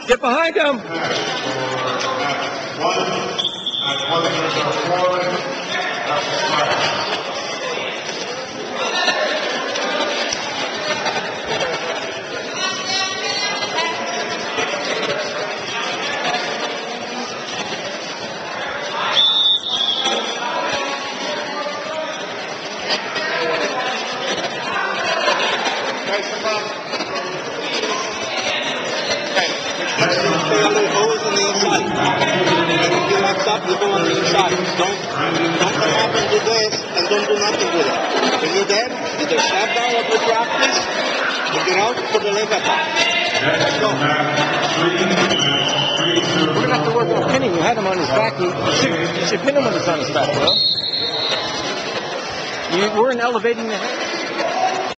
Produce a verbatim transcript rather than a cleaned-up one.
Get behind him. You go on the inside. Don't, don't come up and do this and don't do nothing with it. When you're there, either step down or do practice or get out for the leg attack. Let's go. We're going to have to work on pinning. You had him on his back. You, you, should, you should pin him when he's on his back, bro. You weren't elevating the head.